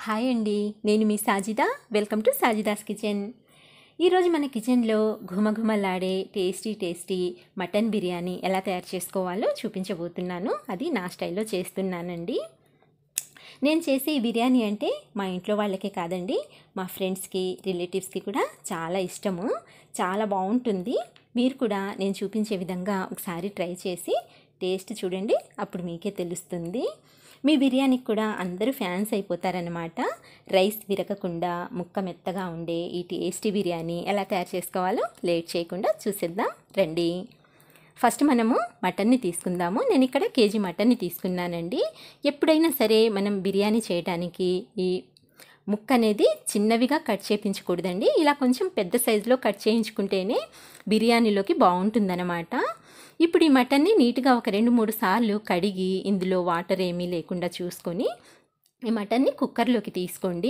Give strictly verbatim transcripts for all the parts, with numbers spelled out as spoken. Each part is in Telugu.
హాయ్ అండి, నేను మీ Sajida. Welcome to Sajida's kitchen. ఈరోజు మన కిచెన్లో ఘుమఘుమలాడే టేస్టీ టేస్టీ మటన్ బిర్యానీ ఎలా తయారు చేసుకోవాలో చూపించబోతున్నాను. అది నా స్టైల్లో చేస్తున్నానండి. నేను చేసే ఈ బిర్యానీ అంటే మా ఇంట్లో వాళ్ళకే కాదండి, మా ఫ్రెండ్స్కి, రిలేటివ్స్కి కూడా చాలా ఇష్టము. చాలా బాగుంటుంది. మీరు కూడా నేను చూపించే విధంగా ఒకసారి ట్రై చేసి టేస్ట్ చూడండి, అప్పుడు మీకే తెలుస్తుంది. మీ బిర్యానీకి కూడా అందరూ ఫ్యాన్స్ అయిపోతారనమాట. రైస్ విరగకుండా ముక్క మెత్తగా ఉండే ఈ టేస్టీ బిర్యానీ ఎలా తయారు చేసుకోవాలో లేట్ చేయకుండా చూసేద్దాం రండి. ఫస్ట్ మనము మటన్ని తీసుకుందాము. నేను ఇక్కడ కేజీ మటన్ని తీసుకున్నానండి. ఎప్పుడైనా సరే మనం బిర్యానీ చేయడానికి ఈ ముక్క అనేది చిన్నవిగా కట్ చేయించకూడదండి. ఇలా కొంచెం పెద్ద సైజులో కట్ చేయించుకుంటేనే బిర్యానీలోకి బాగుంటుందన్నమాట. ఇప్పుడు ఈ మటన్ని నీట్గా ఒక రెండు మూడు సార్లు కడిగి ఇందులో వాటర్ ఏమీ లేకుండా చూసుకొని ఈ మటన్ని కుక్కర్లోకి తీసుకోండి.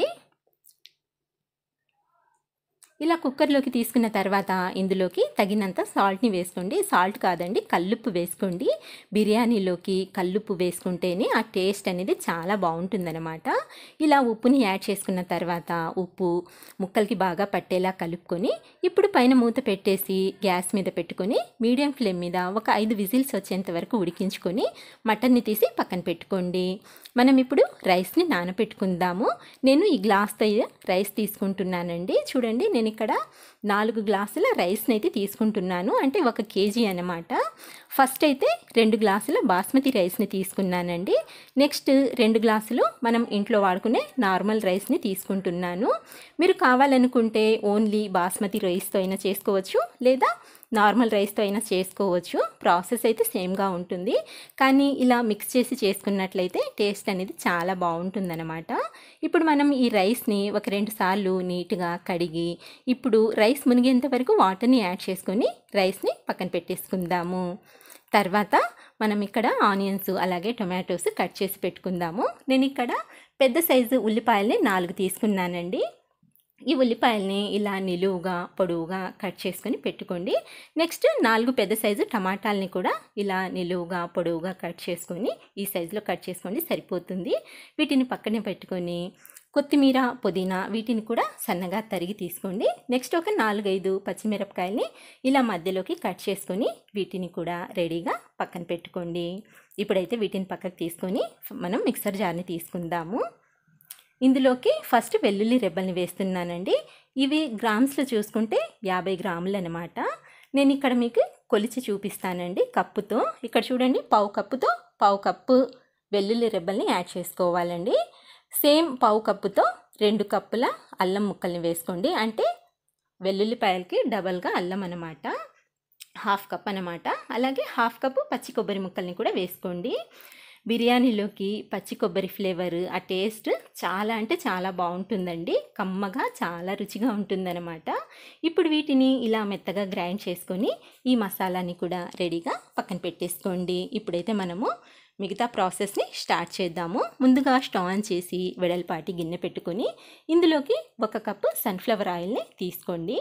ఇలా కుక్కర్లోకి తీసుకున్న తర్వాత ఇందులోకి తగినంత సాల్ట్ని వేసుకోండి. సాల్ట్ కాదండి, కల్లుప్పు వేసుకోండి. బిర్యానీలోకి కల్లుప్పు వేసుకుంటేనే ఆ టేస్ట్ అనేది చాలా బాగుంటుందన్నమాట. ఇలా ఉప్పుని యాడ్ చేసుకున్న తర్వాత ఉప్పు ముక్కలకి బాగా పట్టేలా కలుపుకొని ఇప్పుడు పైన మూత పెట్టేసి గ్యాస్ మీద పెట్టుకొని మీడియం ఫ్లేమ్ మీద ఒక ఐదు విజిల్స్ వచ్చేంత వరకు ఉడికించుకొని మటన్ని తీసి పక్కన పెట్టుకోండి. మనం ఇప్పుడు రైస్ని నానబెట్టుకుందాము. నేను ఈ గ్లాస్తో రైస్ తీసుకుంటున్నానండి. చూడండి, నేను ఇక్కడ నాలుగు గ్లాసుల రైస్ని అయితే తీసుకుంటున్నాను, అంటే ఒక కేజీ అన్నమాట. ఫస్ట్ అయితే రెండు గ్లాసుల బాస్మతి రైస్ని తీసుకున్నానండి. నెక్స్ట్ రెండు గ్లాసులు మనం ఇంట్లో వాడుకునే నార్మల్ రైస్ని తీసుకుంటున్నాను. మీరు కావాలనుకుంటే ఓన్లీ బాస్మతి రైస్తో అయినా చేసుకోవచ్చు, లేదా నార్మల్ రైస్తో అయినా చేసుకోవచ్చు. ప్రాసెస్ అయితే సేమ్గా ఉంటుంది, కానీ ఇలా మిక్స్ చేసి చేసుకున్నట్లయితే టేస్ట్ అనేది చాలా బాగుంటుందన్నమాట. ఇప్పుడు మనం ఈ రైస్ని ఒక రెండు సార్లు నీట్గా కడిగి ఇప్పుడు రైస్ మునిగేంత వరకు వాటర్ని యాడ్ చేసుకొని రైస్ని పక్కన పెట్టేసుకుందాము. తర్వాత మనం ఇక్కడ ఆనియన్స్ అలాగే టొమాటోస్ కట్ చేసి పెట్టుకుందాము. నేను ఇక్కడ పెద్ద సైజు ఉల్లిపాయల్ని నాలుగు తీసుకున్నానండి. ఈ ఉల్లిపాయల్ని ఇలా నిలువుగా పొడవుగా కట్ చేసుకొని పెట్టుకోండి. నెక్స్ట్ నాలుగు పెద్ద సైజు టమాటాలని కూడా ఇలా నిలువుగా పొడవుగా కట్ చేసుకొని ఈ సైజులో కట్ చేసుకోండి, సరిపోతుంది. వీటిని పక్కనే పెట్టుకొని కొత్తిమీర, పుదీనా వీటిని కూడా సన్నగా తరిగి తీసుకోండి. నెక్స్ట్ ఒక నాలుగైదు పచ్చిమిరపకాయల్ని ఇలా మధ్యలోకి కట్ చేసుకొని వీటిని కూడా రెడీగా పక్కన పెట్టుకోండి. ఇప్పుడైతే వీటిని పక్కకు తీసుకొని మనం మిక్సర్ జార్ని తీసుకుందాము. ఇందులోకి ఫస్ట్ వెల్లుల్లి రెబ్బల్ని వేస్తున్నానండి. ఇవి గ్రామ్స్లో చూసుకుంటే యాభై గ్రాములు అనమాట. నేను ఇక్కడ మీకు కొలిచి చూపిస్తానండి కప్పుతో. ఇక్కడ చూడండి, పావు కప్పుతో పావు కప్పు వెల్లుల్లి రెబ్బల్ని యాడ్ చేసుకోవాలండి. సేమ్ పావు కప్పుతో రెండు కప్పుల అల్లం ముక్కల్ని వేసుకోండి. అంటే వెల్లుల్లిపాయలకి డబల్గా అల్లం అనమాట, హాఫ్ కప్ అనమాట. అలాగే హాఫ్ కప్పు పచ్చి కొబ్బరి ముక్కల్ని కూడా వేసుకోండి. బిర్యానీలోకి పచ్చి కొబ్బరి ఫ్లేవర్, ఆ టేస్ట్ చాలా అంటే చాలా బాగుంటుందండి. కమ్మగా చాలా రుచిగా ఉంటుందన్నమాట. ఇప్పుడు వీటిని ఇలా మెత్తగా గ్రైండ్ చేసుకొని ఈ మసాలాని కూడా రెడీగా పక్కన పెట్టేసుకోండి. ఇప్పుడైతే మనము మిగతా ప్రాసెస్ని స్టార్ట్ చేద్దాము. ముందుగా స్టవ్ ఆన్ చేసి వెడల్పాటి గిన్నె పెట్టుకొని ఇందులోకి ఒక కప్పు సన్ఫ్లవర్ ఆయిల్ని తీసుకోండి,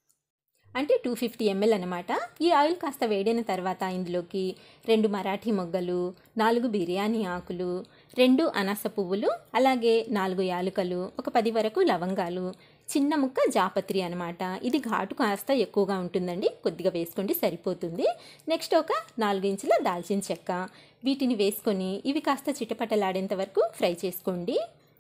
అంటే టూ ఫిఫ్టీ ఎంఎల్ అనమాట. ఈ ఆయిల్ కాస్త వేడైన తర్వాత ఇందులోకి రెండు మరాఠీ మొగ్గలు, నాలుగు బిర్యానీ ఆకులు, రెండు అనాస పువ్వులు, అలాగే నాలుగు యాలుకలు, ఒక పది వరకు లవంగాలు, చిన్న ముక్క జాపత్రి అనమాట. ఇది ఘాటు కాస్త ఎక్కువగా ఉంటుందండి, కొద్దిగా వేసుకోండి సరిపోతుంది. నెక్స్ట్ ఒక నాలుగు ఇంచుల దాల్చిన చెక్క, వీటిని వేసుకొని ఇవి కాస్త చిటపటలాడేంత వరకు ఫ్రై చేసుకోండి.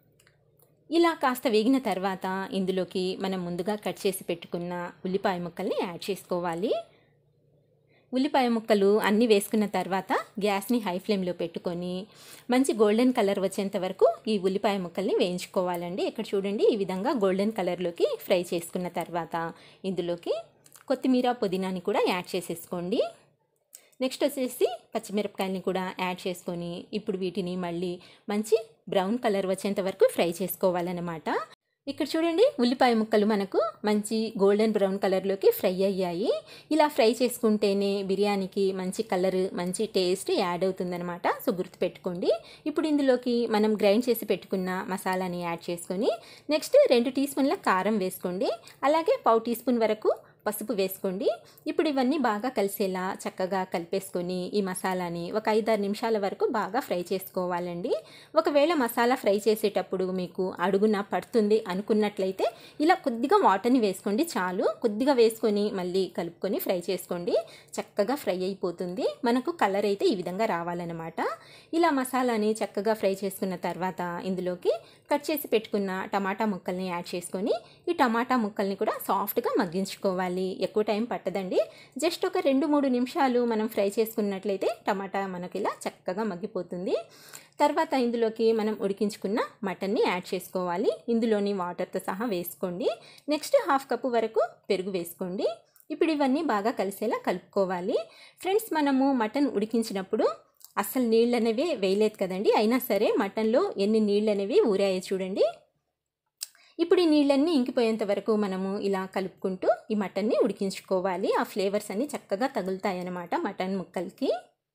ఇలా కాస్త వేగిన తర్వాత ఇందులోకి మనం ముందుగా కట్ చేసి పెట్టుకున్న ఉల్లిపాయ ముక్కల్ని యాడ్ చేసుకోవాలి. ఉల్లిపాయ ముక్కలు అన్నీ వేసుకున్న తర్వాత గ్యాస్ని హై ఫ్లేమ్లో పెట్టుకొని మంచి గోల్డెన్ కలర్ వచ్చేంత వరకు ఈ ఉల్లిపాయ ముక్కల్ని వేయించుకోవాలండి. ఇక్కడ చూడండి, ఈ విధంగా గోల్డెన్ కలర్లోకి ఫ్రై చేసుకున్న తర్వాత ఇందులోకి కొత్తిమీర, పుదీనాని కూడా యాడ్ చేసేసుకోండి. నెక్స్ట్ వచ్చేసి పచ్చిమిరపకాయలని కూడా యాడ్ చేసుకొని ఇప్పుడు వీటిని మళ్ళీ మంచి బ్రౌన్ కలర్ వచ్చేంత వరకు ఫ్రై చేసుకోవాలన్నమాట. ఇక్కడ చూడండి, ఉల్లిపాయ ముక్కలు మనకు మంచి గోల్డెన్ బ్రౌన్ కలర్లోకి ఫ్రై అయ్యాయి. ఇలా ఫ్రై చేసుకుంటేనే బిర్యానీకి మంచి కలర్, మంచి టేస్ట్ యాడ్ అవుతుందన్నమాట. సో గుర్తుపెట్టుకోండి. ఇప్పుడు ఇందులోకి మనం గ్రైండ్ చేసి పెట్టుకున్న మసాలాని యాడ్ చేసుకొని నెక్స్ట్ రెండు టీ స్పూన్ల కారం వేసుకోండి. అలాగే పావు టీ స్పూన్ వరకు పసుపు వేసుకోండి. ఇప్పుడు ఇవన్నీ బాగా కలిసేలా చక్కగా కలిపేసుకొని ఈ మసాలాని ఒక ఐదారు నిమిషాల వరకు బాగా ఫ్రై చేసుకోవాలండి. ఒకవేళ మసాలా ఫ్రై చేసేటప్పుడు మీకు అడుగున పడుతుంది అనుకున్నట్లయితే ఇలా కొద్దిగా వాటర్ని వేసుకోండి చాలు. కొద్దిగా వేసుకొని మళ్ళీ కలుపుకొని ఫ్రై చేసుకోండి. చక్కగా ఫ్రై అయిపోతుంది. మనకు కలర్ అయితే ఈ విధంగా రావాలన్నమాట. ఇలా మసాలాని చక్కగా ఫ్రై చేసుకున్న తర్వాత ఇందులోకి కట్ చేసి పెట్టుకున్న టమాటా ముక్కల్ని యాడ్ చేసుకొని ఈ టమాటా ముక్కల్ని కూడా సాఫ్ట్గా మగ్గించుకోవాలి. ఎక్కువ టైం పట్టదండి. జస్ట్ ఒక రెండు మూడు నిమిషాలు మనం ఫ్రై చేసుకున్నట్లయితే టమాటా మనకి ఇలా చక్కగా మగ్గిపోతుంది. తర్వాత ఇందులోకి మనం ఉడికించుకున్న మటన్ని యాడ్ చేసుకోవాలి. ఇందులోని వాటర్తో సహా వేసుకోండి. నెక్స్ట్ హాఫ్ కప్పు వరకు పెరుగు వేసుకోండి. ఇప్పుడు ఇవన్నీ బాగా కలిసేలా కలుపుకోవాలి. ఫ్రెండ్స్, మనము మటన్ ఉడికించినప్పుడు అసలు నీళ్ళు అనేవి వేయలేదు కదండి. అయినా సరే మటన్లో ఎన్ని నీళ్ళు అనేవి ఊరాయో చూడండి. ఇప్పుడు ఈ నీళ్ళన్నీ ఇంకిపోయేంత వరకు మనము ఇలా కలుపుకుంటూ ఈ మటన్ని ఉడికించుకోవాలి. ఆ ఫ్లేవర్స్ అన్నీ చక్కగా తగులుతాయి అన్నమాట మటన్ ముక్కలకి.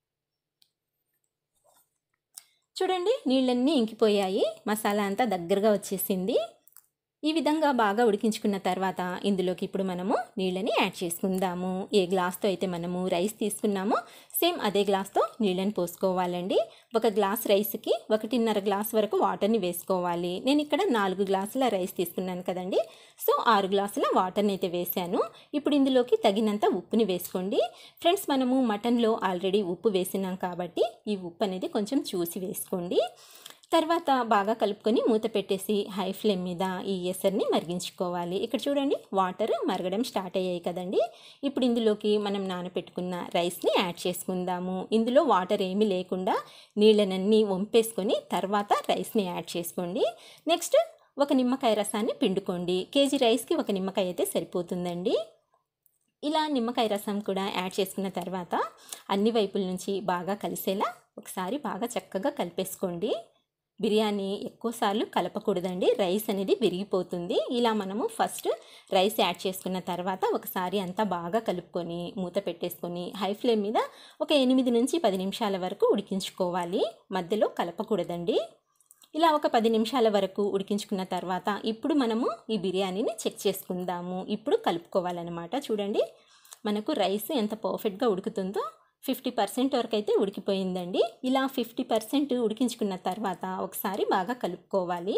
చూడండి, నీళ్ళన్నీ ఇంకిపోయాయి. మసాలా అంతా దగ్గరగా వచ్చేసింది. ఈ విధంగా బాగా ఉడికించుకున్న తర్వాత ఇందులోకి ఇప్పుడు మనము నీళ్ళని యాడ్ చేసుకుందాము. ఏ గ్లాస్తో అయితే మనము రైస్ తీసుకున్నామో సేమ్ అదే గ్లాస్తో నీళ్ళని పోసుకోవాలండి. ఒక గ్లాస్ రైస్కి ఒకటిన్నర గ్లాస్ వరకు వాటర్ని వేసుకోవాలి. నేను ఇక్కడ నాలుగు గ్లాసుల రైస్ తీసుకున్నాను కదండి. సో ఆరు గ్లాసుల వాటర్ని అయితే వేసాను. ఇప్పుడు ఇందులోకి తగినంత ఉప్పుని వేసుకోండి. ఫ్రెండ్స్, మనము మటన్లో ఆల్రెడీ ఉప్పు వేసినాం కాబట్టి ఈ ఉప్పు అనేది కొంచెం చూసి వేసుకోండి. తర్వాత బాగా కలుపుకొని మూత పెట్టేసి హై ఫ్లేమ్ మీద ఈ ఎసర్ని మరిగించుకోవాలి. ఇక్కడ చూడండి, వాటర్ మరగడం స్టార్ట్ అయ్యాయి కదండి. ఇప్పుడు ఇందులోకి మనం నానబెట్టుకున్న రైస్ని యాడ్ చేసుకుందాము. ఇందులో వాటర్ ఏమీ లేకుండా నీళ్ళనన్నీ వంపేసుకొని తర్వాత రైస్ని యాడ్ చేసుకోండి. నెక్స్ట్ ఒక నిమ్మకాయ రసాన్ని పిండుకోండి. కేజీ రైస్కి ఒక నిమ్మకాయ అయితే సరిపోతుందండి. ఇలా నిమ్మకాయ రసం కూడా యాడ్ చేసుకున్న తర్వాత అన్ని వైపుల నుంచి బాగా కలిసేలా ఒకసారి బాగా చక్కగా కలిపేసుకోండి. బిర్యానీ ఎక్కువసార్లు కలపకూడదండి. రైస్ అనేది విరిగిపోతుంది. ఇలా మనము ఫస్ట్ రైస్ యాడ్ చేసుకున్న తర్వాత ఒకసారి అంతా బాగా కలుపుకొని మూత పెట్టేసుకొని హై ఫ్లేమ్ మీద ఒక ఎనిమిది నుంచి పది నిమిషాల వరకు ఉడికించుకోవాలి. మధ్యలో కలపకూడదండి. ఇలా ఒక పది నిమిషాల వరకు ఉడికించుకున్న తర్వాత ఇప్పుడు మనము ఈ బిర్యానీని చెక్ చేసుకుందాము. ఇప్పుడు కలుపుకోవాలన్నమాట. చూడండి, మనకు రైస్ ఎంత పర్ఫెక్ట్గా ఉడుకుతుందో ఫిఫ్టీ పర్సెంట్ వరకు అయితే ఉడికిపోయిందండి. ఇలా ఫిఫ్టీ పర్సెంట్ ఉడికించుకున్న తర్వాత ఒకసారి బాగా కలుపుకోవాలి.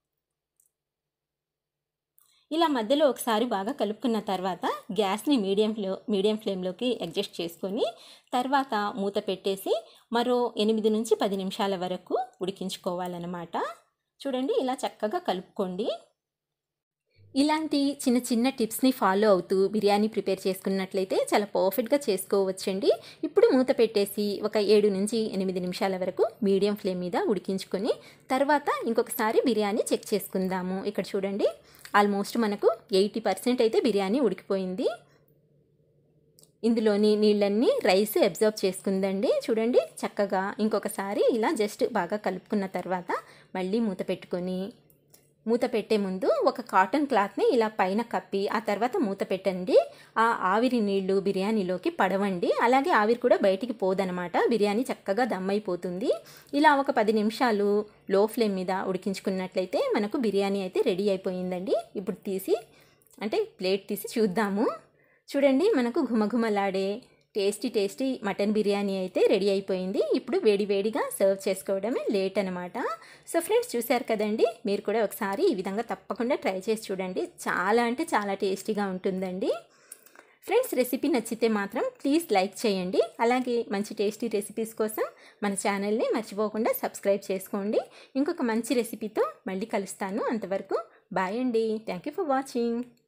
ఇలా మధ్యలో ఒకసారి బాగా కలుపుకున్న తర్వాత గ్యాస్ని మీడియం ఫ్లో మీడియం ఫ్లేమ్లోకి అడ్జస్ట్ చేసుకొని తర్వాత మూత పెట్టేసి మరో ఎనిమిది నుంచి పది నిమిషాల వరకు ఉడికించుకోవాలన్నమాట. చూడండి, ఇలా చక్కగా కలుపుకోండి. ఇలాంటి చిన్న చిన్న టిప్స్ని ఫాలో అవుతూ బిర్యానీ ప్రిపేర్ చేసుకున్నట్లయితే చాలా పర్ఫెక్ట్గా చేసుకోవచ్చండి. ఇప్పుడు మూత పెట్టేసి ఒక ఏడు నుంచి ఎనిమిది నిమిషాల వరకు మీడియం ఫ్లేమ్ మీద ఉడికించుకొని తర్వాత ఇంకొకసారి బిర్యానీ చెక్ చేసుకుందాము. ఇక్కడ చూడండి, ఆల్మోస్ట్ మనకు ఎయిటీ పర్సెంట్ అయితే బిర్యానీ ఉడికిపోయింది. ఇందులోని నీళ్ళన్నీ రైస్ అబ్జర్వ్ చేసుకుందండి. చూడండి, చక్కగా ఇంకొకసారి ఇలా జస్ట్ బాగా కలుపుకున్న తర్వాత మళ్ళీ మూత పెట్టుకొని మూత పెట్టే ముందు ఒక కాటన్ క్లాత్ని ఇలా పైన కప్పి ఆ తర్వాత మూత పెట్టండి. ఆ ఆవిరి నీళ్లు బిర్యానీలోకి పడవండి. అలాగే ఆవిరి కూడా బయటికి పోదనమాట. బిర్యానీ చక్కగా దమ్ అయిపోతుంది. ఇలా ఒక పది నిమిషాలు లో ఫ్లేమ్ మీద ఉడికించుకున్నట్లయితే మనకు బిర్యానీ అయితే రెడీ అయిపోయిందండి. ఇప్పుడు తీసి అంటే ప్లేట్ తీసి చూద్దాము. చూడండి, మనకు ఘుమఘుమలాడే టేస్టీ టేస్టీ మటన్ బిర్యానీ అయితే రెడీ అయిపోయింది. ఇప్పుడు వేడి వేడిగా సర్వ్ చేసుకోవడమే లేట్ అనమాట. సో ఫ్రెండ్స్, చూశారు కదండి, మీరు కూడా ఒకసారి ఈ విధంగా తప్పకుండా ట్రై చేసి చూడండి. చాలా అంటే చాలా టేస్టీగా ఉంటుందండి. ఫ్రెండ్స్, రెసిపీ నచ్చితే మాత్రం ప్లీజ్ లైక్ చేయండి. అలాగే మంచి టేస్టీ రెసిపీస్ కోసం మన ఛానల్ని మర్చిపోకుండా సబ్స్క్రైబ్ చేసుకోండి. ఇంకొక మంచి రెసిపీతో మళ్ళీ కలుస్తాను. అంతవరకు బాయ్ అండి. Thank you for watching.